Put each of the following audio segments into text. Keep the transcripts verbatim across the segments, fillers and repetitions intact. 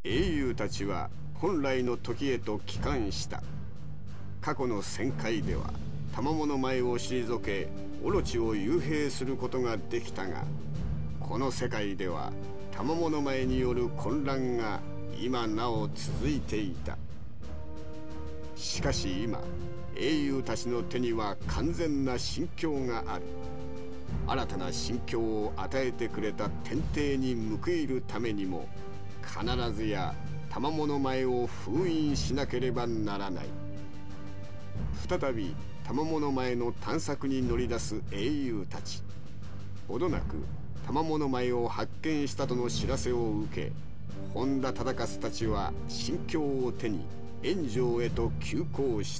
英雄たちは本来の時へと帰還した。過去の戦界では賜物前を退けオロチを幽閉することができたが、この世界では賜物前による混乱が今なお続いていた。しかし今英雄たちの手には完全な心境がある。新たな心境を与えてくれた天帝に報いるためにも必ずや賜物前を封印しなければならない。再び賜物前の探索に乗り出す英雄たち。ほどなく賜物前を発見したとの知らせを受け、本田忠勝たちは心境を手に炎上へと急行した。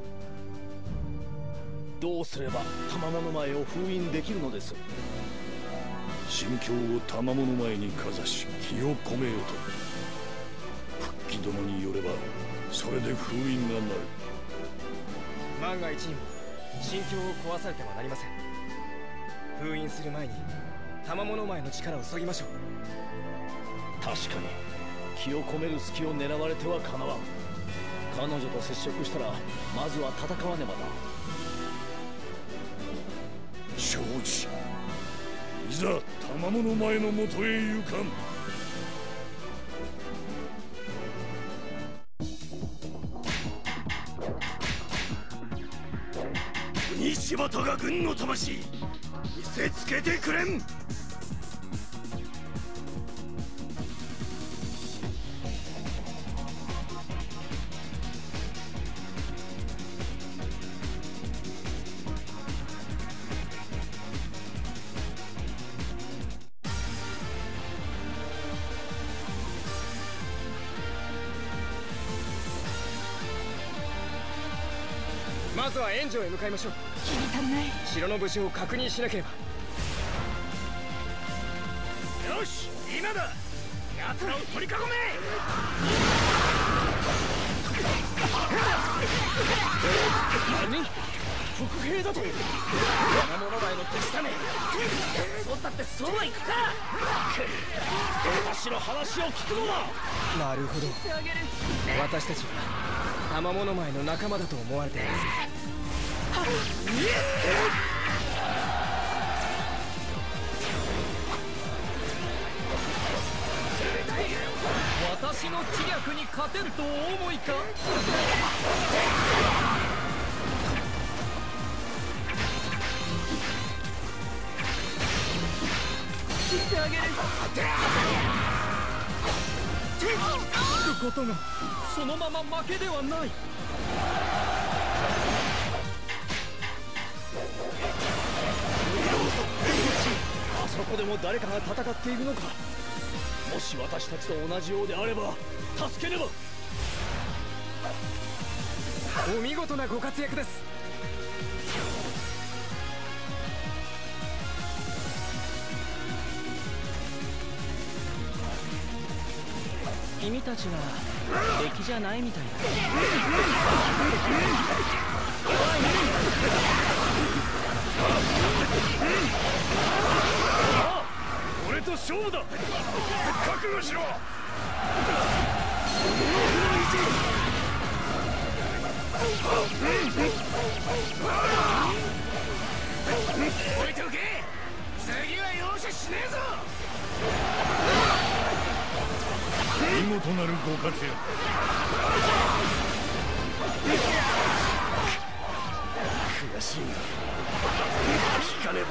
どうすれば賜物前を封印できるのです？ 心境を賜物前にかざし気を込めよと。復帰殿によればそれで封印がなる。 万が一にも心境を壊されてはなりません。封印する前に賜物前の力を削ぎましょう。 確かに気を込める隙を狙われてはかなわん。彼女と接触したらまずは戦わねばな。 承知。いざ賜物前のもとへ行かん。 西畑が軍の魂見せつけてくれん。 まずは援助へ向かいましょう。 気に足りない。 城の無事を確認しなければ。 よし、今だ。奴らを取り囲め。 何？伏兵だと？ 賜物前の手下め。そうだってそうは言った。 私の話を聞くのだ。 なるほど。私たちは賜物前の仲間だと思われています。 私の知略に勝てるとお思いか？切ってあげる。聞くことがそのまま負けではない。 あそこでも誰かが戦っているのか。もし私たちと同じようであれば助けねば。 お見事なご活躍です。 君たちは敵じゃないみたいだ。 俺と勝負だ。覚悟しろ。置いておけ。次は容赦しねえぞ。 見事なるご活躍。 悔しいが聞かねば。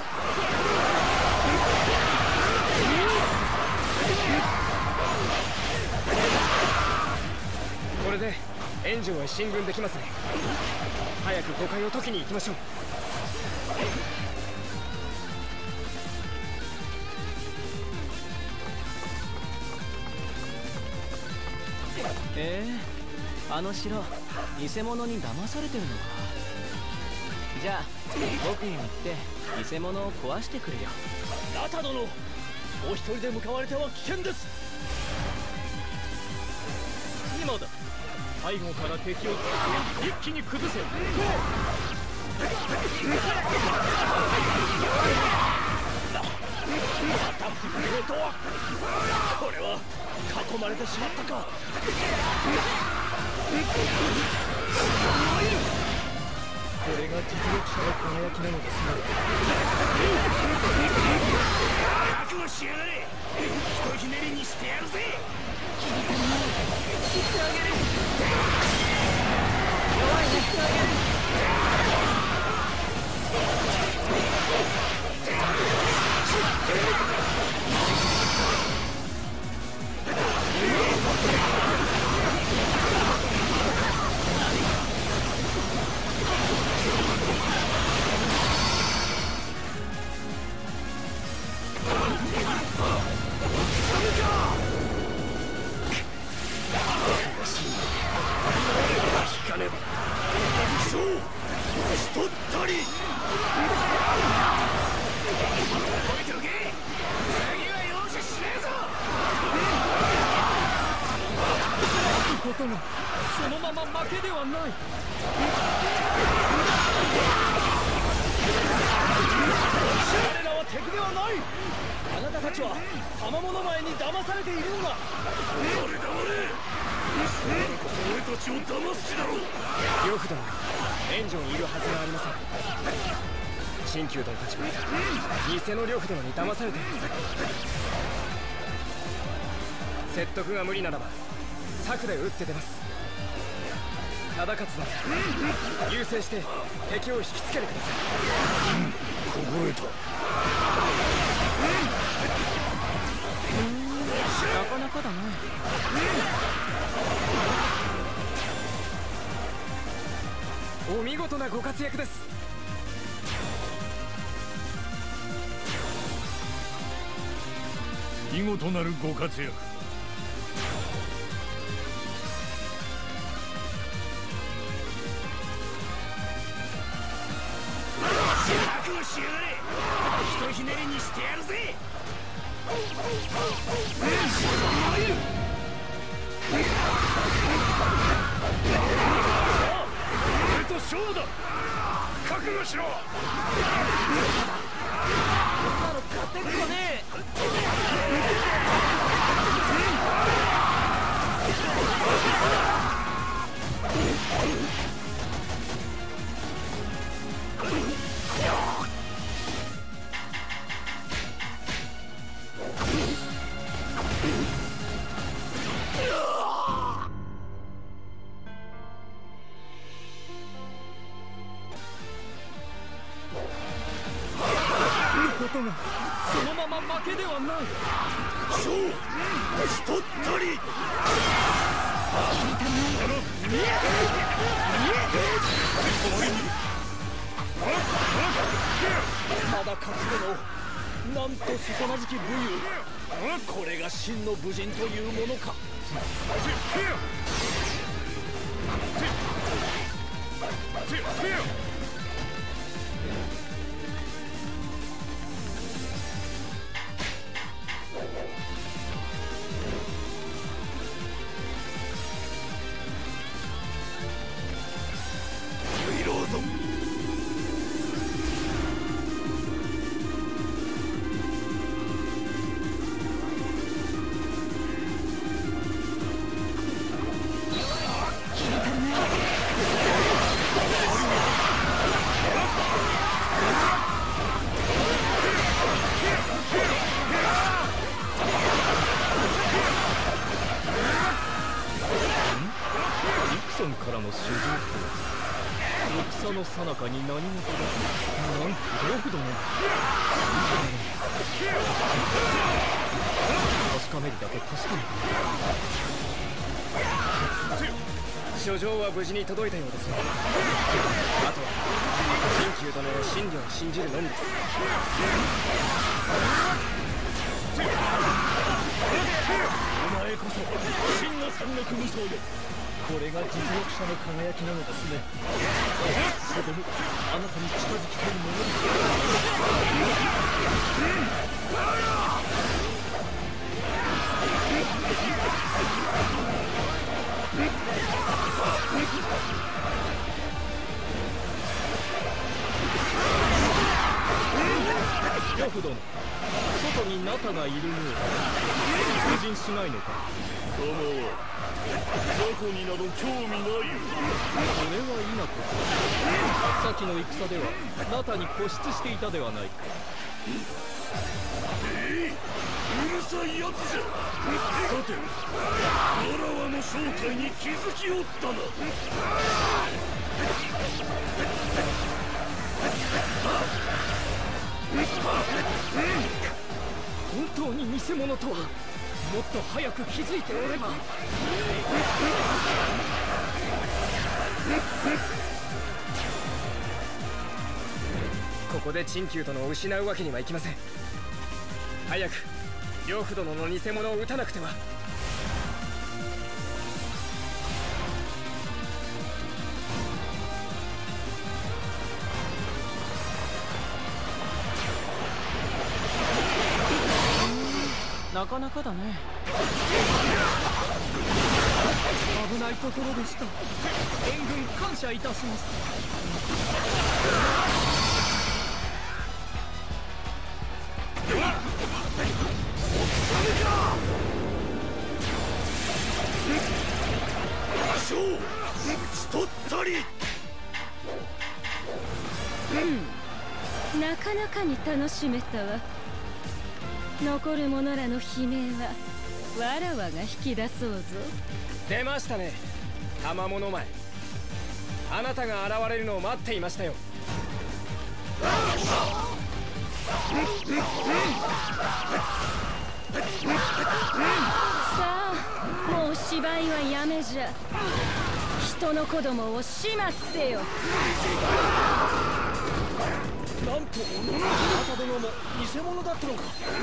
これで援助へ進軍できますね。早く誤解を解きに行きましょう。 ええ、あの城偽物に騙されてるのか。じゃあ僕へ行って偽物を壊してくれよ。 ラタ殿、お一人で向かわれては危険です。 今だ。背後から敵を突き一気に崩せ。 また伏兵とは。これは過去込まれてしまったか。これが実力者の輝きなのですね。 覚悟しやがれ。ひとひねりにしてやるぜ。 弱いね。 そのまま負けではない。彼らは敵ではない。あなたたちは賜物前に騙されているのだ。 誰だ俺。それこそ俺たちを騙す気だろう。 呂布殿、援助にいるはずがありません。神宮殿たちは偽の呂布殿に騙されています。説得が無理ならば策で打って出ます。忠勝殿、優勢して敵を引きつけてください。 こぼれた。 なかなかだな。 お見事なご活躍です。 見事なるご活躍。 覚悟しやがれ。ひとひねりにしてやるぜ。俺と勝負だ。覚悟しろ。 今の勝てっかね。 ことがそのまま負けではない。 勝負しとったり。 まだ勝つ殿、なんと凄まじき武勇。これが真の武人というものか。からの主人公、戦の最中に何事だ。なんと呂布殿。確かめるだけ確かめる。書状は無事に届いたようですね。あとは神宮殿の真理を信じるのみです。お前こそ真の三国無双よ。これが実力者の輝きなのですね。そこにあなたに近づきたいものです。呂布殿、外にナタがいるようだ。出陣しないのか。 構わん。雑魚になど興味ないよ。 それはいなこと。先の戦ではナタに固執していたではないか。 えい、うるさいやつじゃ。さて、わらわの正体に気づきおったな。 本当に偽物とはもっと早く気づいておれば。 ここで陳旧殿を失うわけにはいきません。早く呂布殿の偽物を撃たなくては。 なかなかだね。 危ないところでした。援軍感謝いたします。 魔将、討ち取ったり。 うん、なかなかに楽しめたわ。残る者らの悲鳴はわらわが引き出そうぞ。 出ましたね、賜物前。あなたが現れるのを待っていましたよ。 さあ、もう芝居はやめじゃ。人の子供を始末せよ。 なんとあなた殿も偽物だったのか。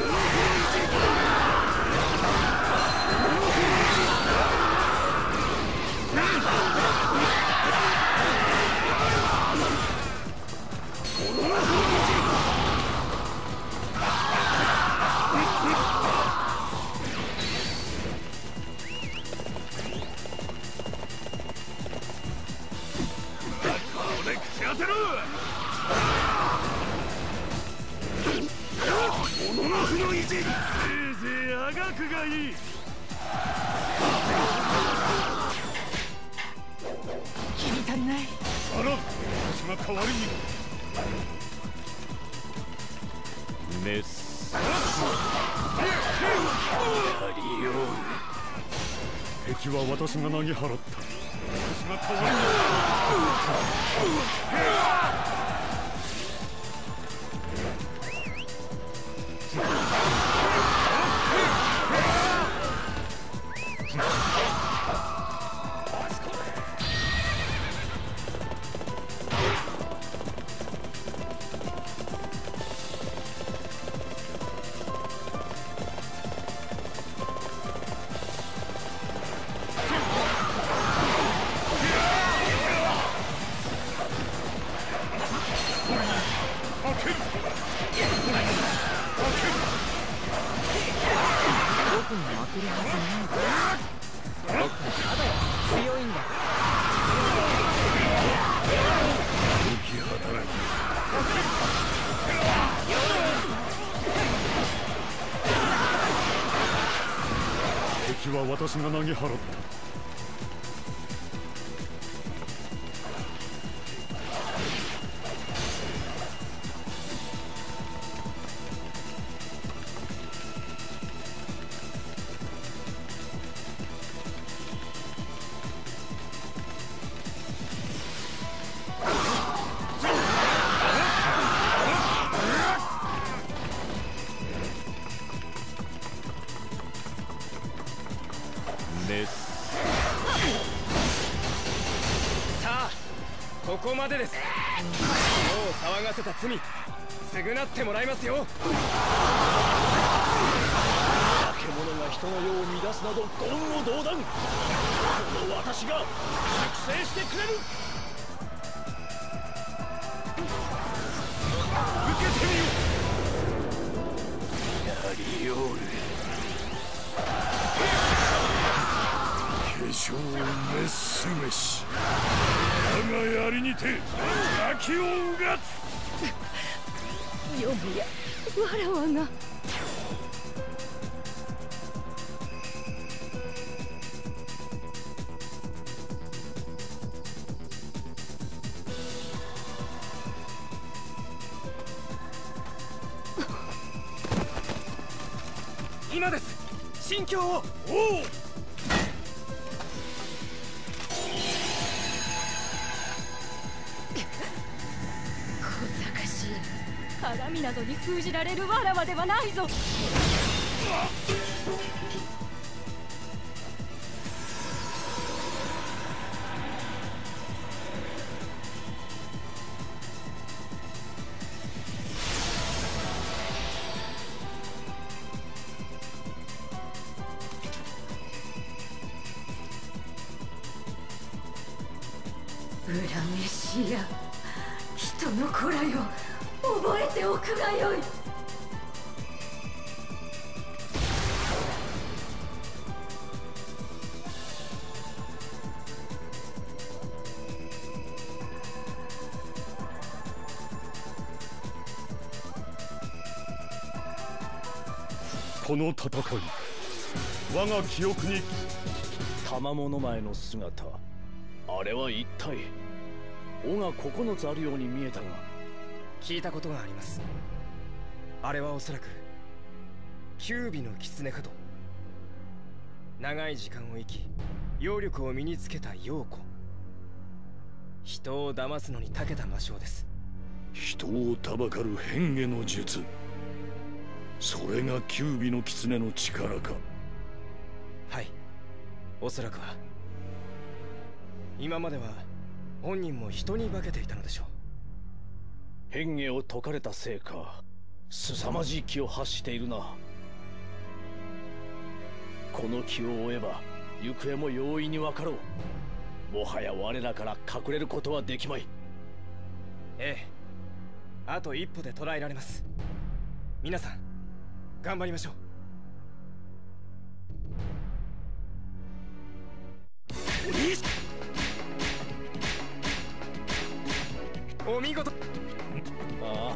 これ口当てろ。もののふの意地、せいぜいあがくがいい。 気に足りない。 あら、私が代わりに。 メスやりよう。敵は私が投げ払った。私が代わりに。 僕に負けるはずない。僕はただ強いんだ。 浮き働き。敵は私が投げ払った。 さあ、ここまでです。もう騒がせた罪、償ってもらいますよ。 化け物が人の世を乱すなど言語道断。この私が粛清してくれる。 受けてみよう。やりよう。化粧メッセ飯。我が槍にて焼きをうがつ。 よもやわらわが。 今です。心境を。おお。 鏡などに封じられるわらわではないぞ。裏飯や人の子らよ、覚えておくがよい。 この戦い、我が記憶に。 賜物前の姿、あれは一体。尾が九つあるように見えたが。 聞いたことがあります。あれはおそらく九尾の狐かと。長い時間を生き妖力を身につけた妖子、人を騙すのに長けた魔性です。 人をたばかる変化の術、それが九尾の狐の力か。 はい、おそらくは。今までは本人も人に化けていたのでしょう。 変化を解かれたせいか、凄まじい気を発しているな。この気を追えば行方も容易に分かろう。もはや我らから隠れることはできまい。 ええ、あと一歩で捕らえられます。皆さん頑張りましょう。お見事。 ああ、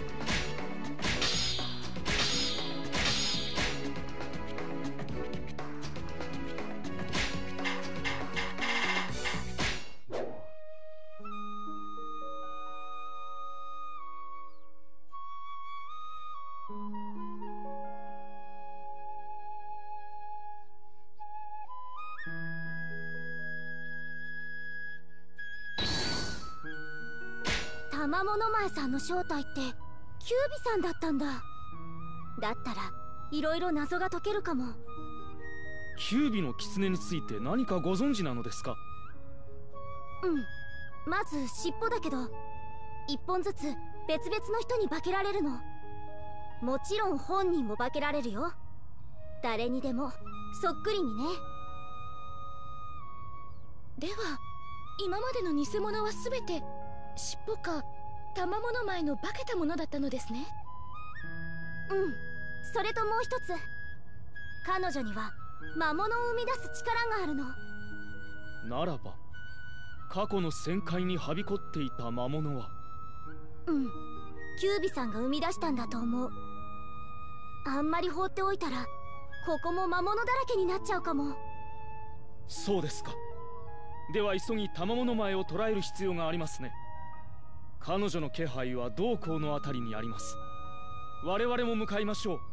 玉物前さんの正体ってキュービさんだったんだ。だったらいろいろ謎が解けるかも。 キュービの狐について何かご存知なのですか？ うん、まず尻尾だけど一本ずつ別々の人に化けられるの。もちろん本人も化けられるよ。誰にでもそっくりにね。 では今までの偽物は全て尻尾か玉物前の化けたものだったのですね。 うん、それともう一つ、彼女には魔物を生み出す力があるの。 ならば過去の戦界にはびこっていた魔物は。 うん、キュービさんが生み出したんだと思う。あんまり放っておいたらここも魔物だらけになっちゃうかも。 そうですか。では急ぎ玉物前を捕らえる必要がありますね。彼女の気配は同校のあたりにあります。我々も向かいましょう。